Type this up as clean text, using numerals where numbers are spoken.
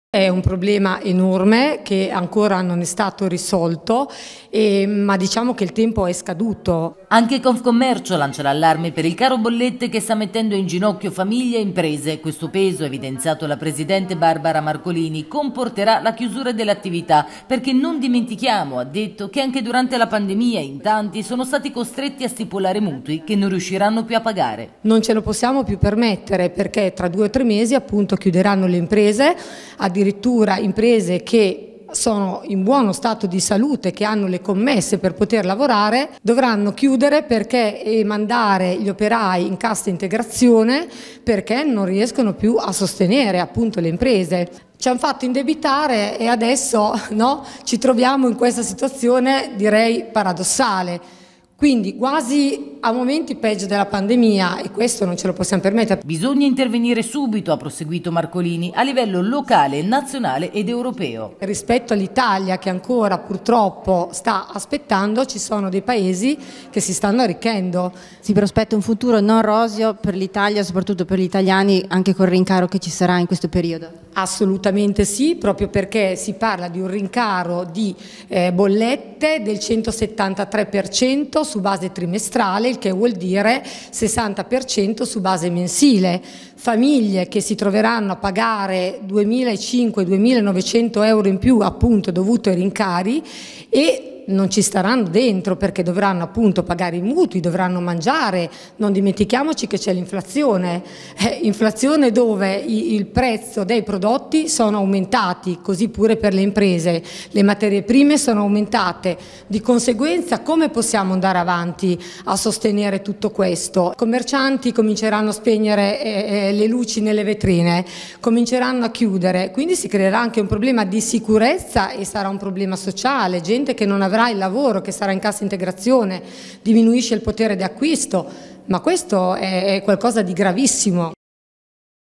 È un problema enorme che ancora non è stato risolto, ma diciamo che il tempo è scaduto. Anche Confcommercio lancia l'allarme per il caro bollette che sta mettendo in ginocchio famiglie e imprese. Questo peso, evidenziato la presidente Barbara Marcolini, comporterà la chiusura delle attività, perché non dimentichiamo, ha detto, che anche durante la pandemia in tanti sono stati costretti a stipulare mutui che non riusciranno più a pagare. Non ce lo possiamo più permettere, perché tra 2 o 3 mesi appunto chiuderanno le imprese, addirittura imprese che sono in buono stato di salute, che hanno le commesse per poter lavorare, dovranno chiudere e mandare gli operai in cassa integrazione perché non riescono più a sostenere appunto le imprese. Ci hanno fatto indebitare e adesso ci troviamo in questa situazione, direi, paradossale. Quindi quasi a momenti peggio della pandemia, e questo non ce lo possiamo permettere. Bisogna intervenire subito, ha proseguito Marcolini, a livello locale, nazionale ed europeo. Rispetto all'Italia, che ancora purtroppo sta aspettando, ci sono dei paesi che si stanno arricchendo. Si prospetta un futuro non roseo per l'Italia, soprattutto per gli italiani, anche col rincaro che ci sarà in questo periodo? Assolutamente sì, proprio perché si parla di un rincaro di bollette del 173% su base trimestrale, il che vuol dire 60% su base mensile. Famiglie che si troveranno a pagare 2.500-2.900 euro in più appunto dovuto ai rincari e non ci staranno dentro perché dovranno appunto pagare i mutui, dovranno mangiare. Non dimentichiamoci che c'è l'inflazione, inflazione dove il prezzo dei prodotti sono aumentati, così pure per le imprese, le materie prime sono aumentate, di conseguenza come possiamo andare avanti a sostenere tutto questo? I commercianti cominceranno a spegnere le luci nelle vetrine, cominceranno a chiudere, quindi si creerà anche un problema di sicurezza e sarà un problema sociale, gente che non avrà il lavoro, che sarà in cassa integrazione, diminuisce il potere di acquisto, ma questo è qualcosa di gravissimo.